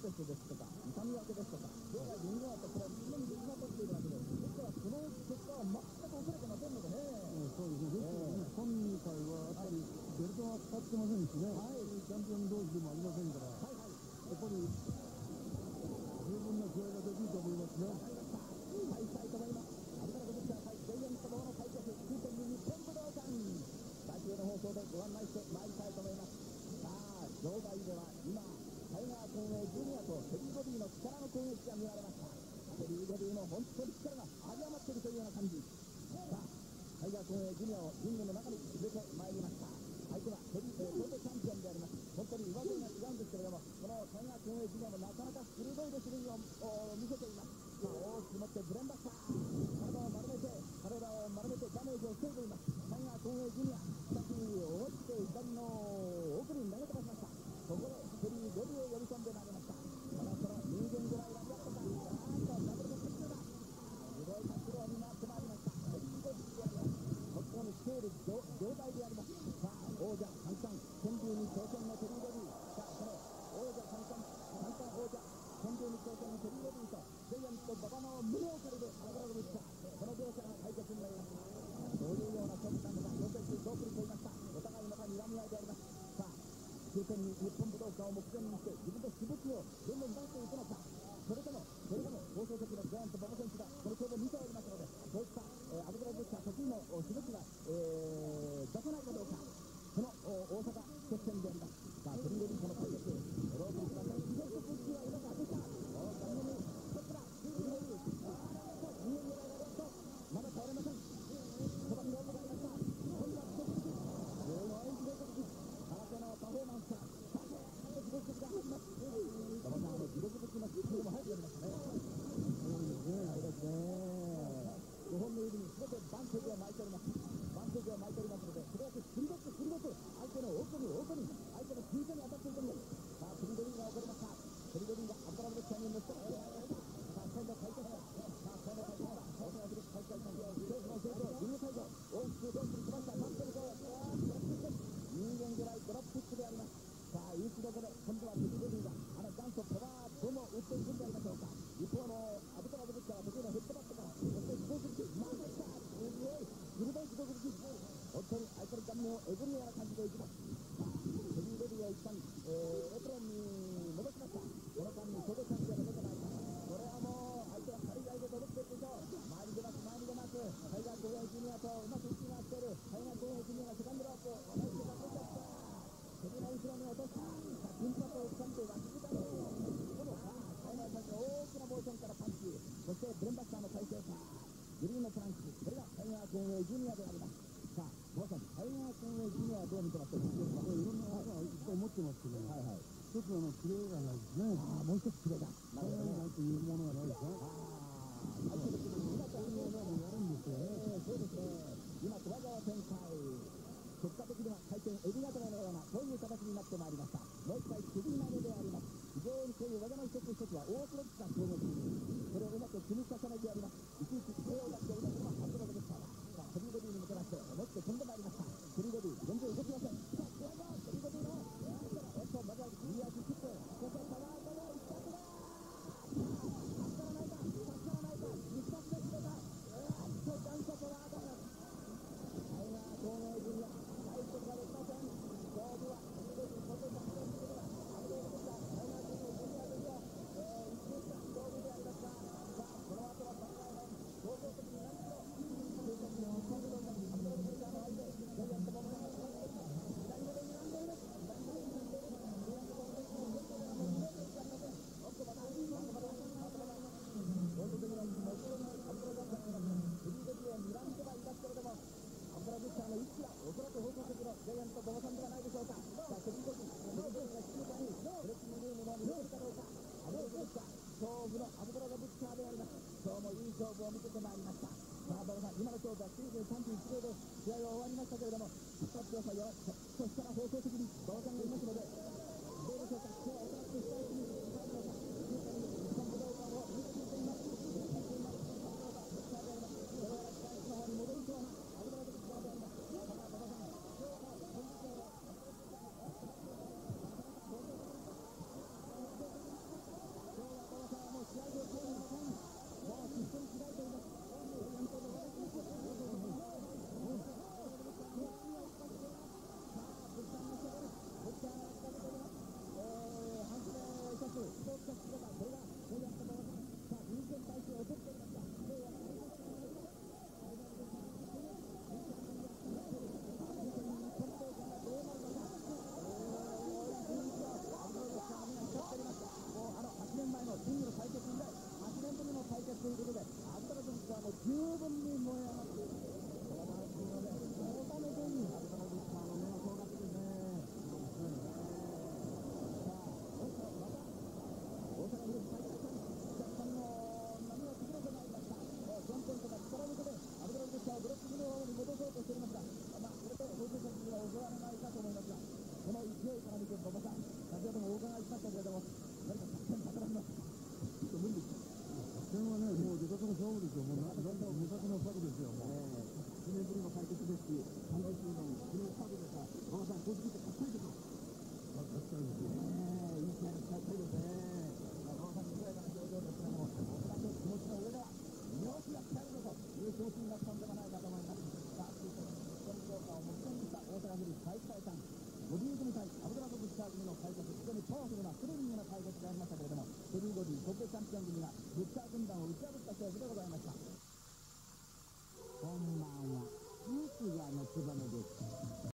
テストですとか痛み分けですとか場外で逃げたこれは常に実が取っているわけです。ですからその結果は全く恐れてませんのでね。 そうですね。今回はやっぱりベルトは使ってませんしね、チャンピオン同士でもありませんから、やっぱり十分な試合ができると思いますね。 はい、したいと思います。アブドラ50歳、ジャイアント馬場の開脚、9.2日本武道館。来週の放送でご案内してまいりたいと思います。さあ、場外では今、タイガー・コンウェイ・ジュニアとテリー・ゴディの力の攻撃が見られました。テリー・ゴディの本当に力が有り余っているというような感じ。さあ、タイガー・コンウェイ・ジュニアをリングの中に入れてまいりました。相手はトヨタチャンピオンであります。本当に上背が違うんですけれども、このタイガー・コンウェイ・ジュニアもなかなか鋭いレスリングを見せています。さあ、大きく持ってブレンバッター、体を丸めてダメージを防いでいます。タイガー・コンウェイ・ジュニア、しかし思い切って左の奥に投げ飛ばしました。ここでテリー・ゴディを呼び込んでまいりました。その人間ぐらいラリアットか、ダブルの決定だ。すごいタックルを見回ってまいりました。テリー・ゴディであります。本当にスケール状態であります。さあ、王者三冠天竜に挑戦のテリー・ゴディ。さあ、この王者三冠王者天竜に挑戦のテリー・ゴディとジャイアント馬場の無料借りでアブラゴビッチ、この両者が対決になりました。どういうような勝負なのか、予選中どう繰りといました。お互いまた睨み合いであります。さあ、9点に日本武道館を目前にして自分のしぶきをどんどん出していくのか、それとも放送席のジャイアント馬場選手がこの勝負を見ておりますので、そういったアブドラブッチャー得意のしぶきが、出さないかどうか、この大阪決戦であります。さあ、テリー・ゴディとの対決、ロープにしました。非常に復帰はうまく当てた。残念にストップだ。テリー・ゴディ、2円狙いがレフト、まだ倒れません。そばにロープがありました。今度は自己復帰、すごい自己復帰、空手のパフォーマンスが自己復帰が入ります。馬場さんの自己復帰のスピードも早くやりましたね。そうですね。5本の指に全てバンテージを巻いております。バンテージを巻いておりますので、それだけ鋭く相手の奥に相手の急所に当たっていくんです。さあ、テリー・ゴディが起こりました。テリー・ゴディがアブドラブルッチャーに乗せてまいりました。さあ、今度は対決だ。さあ、今度は対決だ。大阪フリック大会戦、政府の政党、ジュニア会場、大きくロープに来ました。バンテージを人間ぐらいドロップキックであります。さあ、打ちどころ、今度はテリー・ゴディが元祖パワーどの打っていくんでありましょうか。一方のアブドラブルッチャーは得意のヘッドバットから、そして自己復帰、まだ来た。すごい鋭い自己復帰、本当に相手の顔面をえぐるような感じでいきます。さあ、テリー・ゴディを一旦、エプロンに戻しました。この間にトヨタチャンピオンが出てまいります。これはもう相手は海外で届けていくでしょう。前に出ます。タイガー・コンウェイ・ジュニアとうまく息が合っている。タイガー・コンウェイ・ジュニアがセカンドロープ、同じ手が出ちゃった。首の後ろに落とした。さあ、金髪を掴んで脇膝にこのタイガーさんが大きなモーションからパンチ、そしてブレンバッターの体勢か、グリーンのプランク、これがタイガー・コンウェイ・ジュニアであります。さあ、まさにタイガー・コンウェイ・ジュニアはどう見てますか。いろんな技をいっぱい持ってますけど、一つキレがないですね。 もう一つキレがタイガーなんていうものがないですか。 相手の気分に今というものをやるんですよね。そうですね。今小技を展開、結果的には回転エビ型のようなそういう形になってまいりました。もう一回首投げであります。非常にこういう技の一つ一つはオーソドックスな攻撃、それをうまく積み重ねてあります。いちいち手を出しておりますのはハンドルでした。さあ、テリー・ゴディに向けまして思って飛んでまいりました。テリー・ゴディ全然動きません。さあ、これがテリー・ゴディのまずは右足キック、そしてパワーから一発だ。助からないか一発で決めた。ダンサーは当たります。タイガー・コンウェイ・ジュニア入ることができません。勝負はテリー・ゴディ、そしてダンサーにしてアブドラブルッチャー、タイガー・コンウェイ・ジュニアですよ。一瞬した勝負でありますが、さあ、この後は考えない総合的に何しろ日本武道館アブドラブルッチャーの相手ジャイアント馬場がの対決、非常にパワフルなスリリングな対決がありましたけれども、ヘビーボディトップチャンピオン組がブッチャー軍団を打ち破った勝負でございました。 こんばんは。ユーチューバーのつばめで